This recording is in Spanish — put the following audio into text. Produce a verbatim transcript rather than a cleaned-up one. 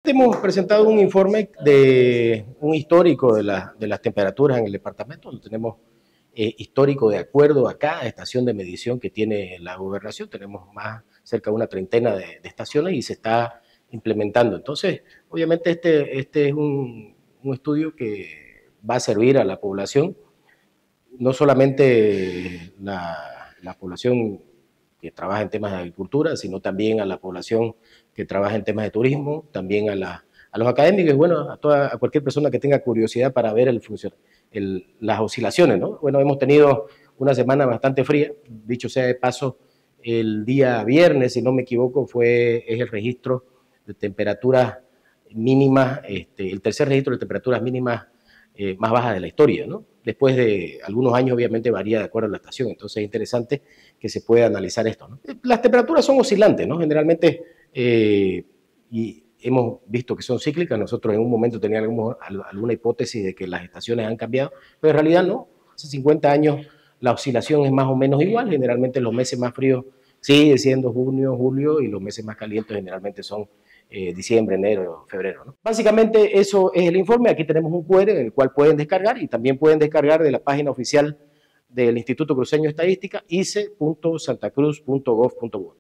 Básicamente hemos presentado un informe de un histórico de, la, de las temperaturas en el departamento, donde tenemos eh, histórico de acuerdo a cada estación de medición que tiene la gobernación. Tenemos más cerca de una treintena de, de estaciones y se está implementando. Entonces, obviamente este, este es un, un estudio que va a servir a la población, no solamente la, la población que trabaja en temas de agricultura, sino también a la población que trabaja en temas de turismo, también a, la, a los académicos y bueno, a, toda, a cualquier persona que tenga curiosidad para ver el, el, las oscilaciones, ¿no? Bueno, hemos tenido una semana bastante fría, dicho sea de paso, el día viernes, si no me equivoco, fue, es el registro de temperaturas mínimas, este, el tercer registro de temperaturas mínimas eh, más bajas de la historia, ¿no? Después de algunos años, obviamente, varía de acuerdo a la estación, entonces es interesante que se pueda analizar esto, ¿no? Las temperaturas son oscilantes, ¿no? Generalmente, eh, y hemos visto que son cíclicas. Nosotros en un momento teníamos alguna hipótesis de que las estaciones han cambiado, pero en realidad no. Hace cincuenta años la oscilación es más o menos igual. Generalmente los meses más fríos sigue siendo junio, julio, y los meses más calientes generalmente son eh, diciembre, enero, febrero, ¿no? Básicamente eso es el informe. Aquí tenemos un cu erre en el cual pueden descargar y también pueden descargar de la página oficial del Instituto Cruceño de Estadística, i ce punto santacruz punto gov punto bo.